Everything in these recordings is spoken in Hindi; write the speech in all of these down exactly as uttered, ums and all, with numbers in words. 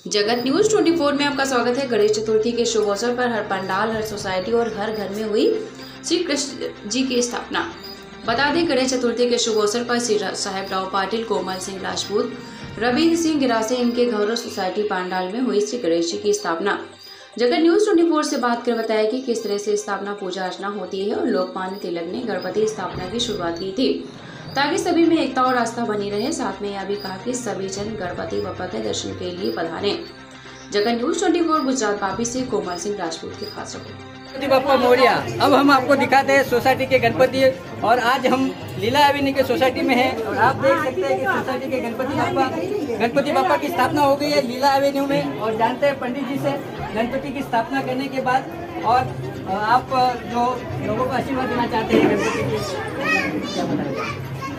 जगत न्यूज चौबीस में आपका स्वागत है। गणेश चतुर्थी के शुभ अवसर पर हर पंडाल, हर सोसाइटी और हर घर में हुई श्री कृष्ण जी की स्थापना। बता दें, गणेश चतुर्थी के शुभ अवसर पर श्री साहेबराव पाटिल, कोमल सिंह राजपूत, रविंद्र सिंह गिरासे इनके घर और सोसाइटी पंडाल में हुई श्री गणेश जी की स्थापना। जगत न्यूज चौबीस से बात कर बताया कि किस तरह से स्थापना पूजा अर्चना होती है और लोकमान्य तिलक ने गणपति स्थापना की शुरुआत की थी ताकि सभी में एकता और आस्था बनी रहे। साथ में यह भी कहा कि सभी जन गणपति बप्पा के दर्शन के लिए पधारें। जगत न्यूज चौबीस गुजरात बापी से कोमल सिंह राजपूत की खास रिपोर्ट। गणपति बप्पा मोरिया। अब हम आपको दिखाते हैं सोसाइटी के गणपति, और आज हम लीला एवेन्यू के सोसाइटी में हैं और आप देख सकते हैं कि सोसाइटी के गणपति बप्पा गणपति बप्पा की स्थापना हो गई है लीला एवेन्यू में। और जानते हैं पंडित जी से गणपति की स्थापना करने के बाद, और आप जो लोगों को आशीर्वाद देना चाहते हैं गणपति की, क्या बताएंगे?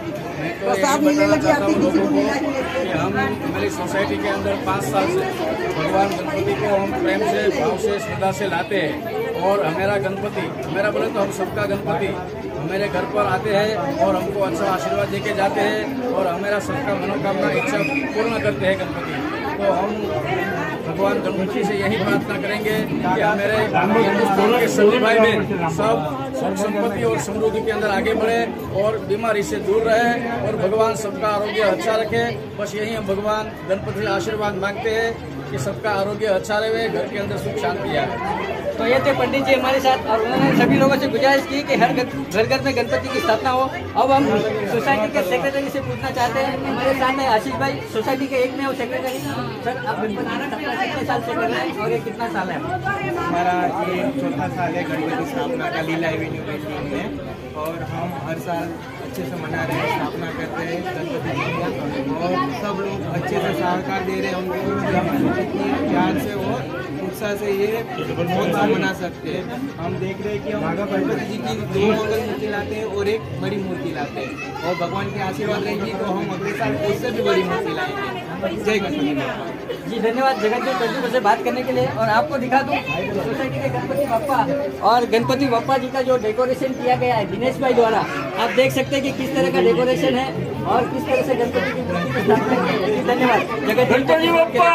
प्रसाद मिलने लगी आपकी किसी को मिला कि हम हमारी सोसाइटी के अंदर पाँच साल से भगवान गणपति को हम प्रेम से, भाव से, श्रद्धा से लाते हैं। और हमारा गणपति, हमारा बोले तो हम सबका गणपति हमारे घर पर आते हैं और हमको अच्छा आशीर्वाद देके जाते हैं और हमारा सबका मनोकामना इच्छा पूर्ण करते हैं गणपति। तो हम भगवान गणपति से यही प्रार्थना करेंगे कि हमारे हिंदुस्तान के सभी भाई बहन सब सुख संपत्ति और समृद्धि के अंदर आगे बढ़े और बीमारी से दूर रहे और भगवान सबका आरोग्य अच्छा रखे। बस यही हम भगवान गणपति से आशीर्वाद मांगते हैं कि सबका आरोग्य अच्छा रहे, घर के अंदर सुख शांति आए। तो ये थे पंडित जी हमारे साथ, और उन्होंने सभी लोगों से गुजारिश की कि हर घर घर में गणपति की स्थापना हो। अब हम सोसाइटी के सेक्रेटरी से पूछना चाहते हैं, हमारे साथ है आशीष भाई, सोसाइटी के एक में हो सेक्रेटरी। सर, आप गणपति की स्थापना कितने साल से कर रहे हैं और ये कितना साल है? हमारा ये चौथा साल है गणपति स्थापना का लीला एवेन्यू में टीम में, और हम हर साल अच्छे से मना रहे हैं, स्थापना करते हैं गणपति जी का, और सब लोग अच्छे से सहकार दे रहे हैं उनको, इतनी प्यार से और उत्साह से ये बहुत मना सकते हैं। हम देख रहे हैं कि हम गणपति जी की दो मंगल मूर्ति लाते हैं और एक बड़ी मूर्ति लाते हैं, और भगवान की आशीर्वाद रहेगी तो हम अगले साल उससे भी बड़ी मूर्ति लाएंगे। जय गणपति बप्पा जी, धन्यवाद जगत जी चौबीस से बात करने के लिए। और आपको दिखा दूं सोसाइटी के गणपति बप्पा और गणपति बप्पा जी का जो डेकोरेशन किया गया है दिनेश भाई द्वारा, आप देख सकते हैं कि किस तरह का डेकोरेशन है और किस तरह से गणपति की मूर्ति की स्थापना की है। धन्यवाद जगत गणपति बप्पा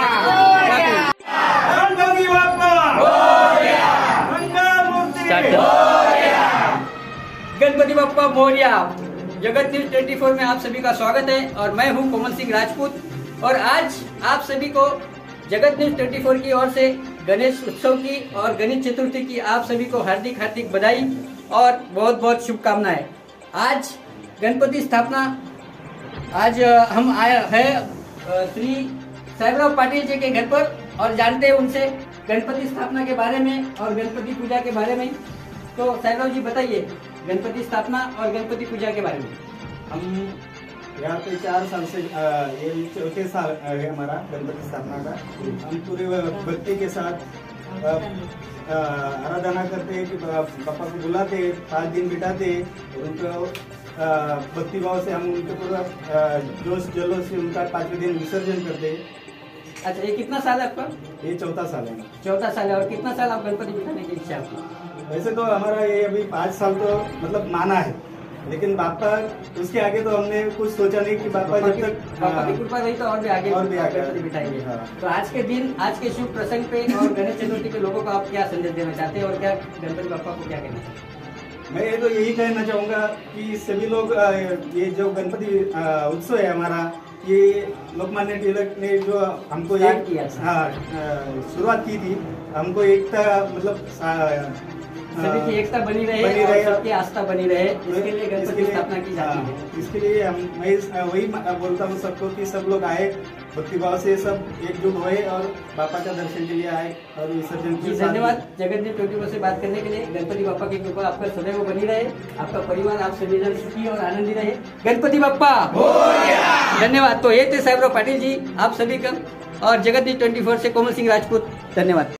गणपति बप्पा मोरिया। जगत न्यूज चौबीस में आप सभी का स्वागत है और मैं हूं कोमल सिंह राजपूत। और आज आप सभी को जगत न्यूज चौबीस की ओर से गणेश उत्सव की और गणेश चतुर्थी की आप सभी को हार्दिक हार्दिक बधाई और बहुत बहुत शुभकामनाएं। आज गणपति स्थापना, आज हम आए हैं श्री साहेबराव पाटिल जी के घर पर और जानते हैं उनसे गणपति स्थापना के बारे में और गणपति पूजा के बारे में। तो साहेबराव जी बताइए गणपति स्थापना और गणपति पूजा के बारे में। हम यहाँ पे चार साल से आ, ये चौथे साल है हमारा गणपति स्थापना का। हम पूरे भक्ति के साथ आराधना करते हैं कि पापा को बुलाते हैं, पाँच दिन बिठाते हैं, उनको भक्ति भाव से हम उनके पूरा जोश जल्लोष से उनका पाँचवें दिन विसर्जन करते हैं। अच्छा, ये कितना साल है आपका? ये चौथा साल है। चौथा साल है। और कितना साल आप गणपति बिठाने की इच्छा आपकी? वैसे तो हमारा ये अभी पाँच साल तो मतलब माना है, लेकिन बापा उसके आगे तो हमने कुछ सोचा नहीं कि बापा जब तक बापा की कृपा रही तो और भी आगे और भी आगे गणपति बिठाएंगे। हाँ। तो आज के दिन, आज के शुभ प्रसंग पे और गणेश चतुर्थी के लोगों को आप क्या संदेश देना चाहते हैं और क्या गणपति बापा को क्या कहना चाहते हैं? मैं ये तो यही कहना चाहूँगा कि सभी लोग ये जो गणपति उत्सव है हमारा, ये लोकमान्य तिलक ने जो हमको एक हाँ शुरुआत की थी, हमको एकता मतलब सभी की एकता बनी रहे, बनी और रहे सबकी आस्था बनी रहे, इसके लिए गणपति स्थापना की जाती है। इसके लिए हम मैं वही बोलता हूँ सबको कि सब लोग आए, भक्तिभाव से सब एकजुट हुए और बापा का दर्शन के लिए आए और विसर्जन की। धन्यवाद जगत न्यूज चौबीस से बात करने के लिए। गणपति बापा की कृपा आपका सदैव बनी रहे, आपका परिवार, आप सभी जन सुखी और आनंदी रहे। गणपति बापा धन्यवाद। तो ये थे साहेबराव पाटिल जी, आप सभी का, और जगत न्यूज चौबीस से कोमल सिंह राजपूत। धन्यवाद।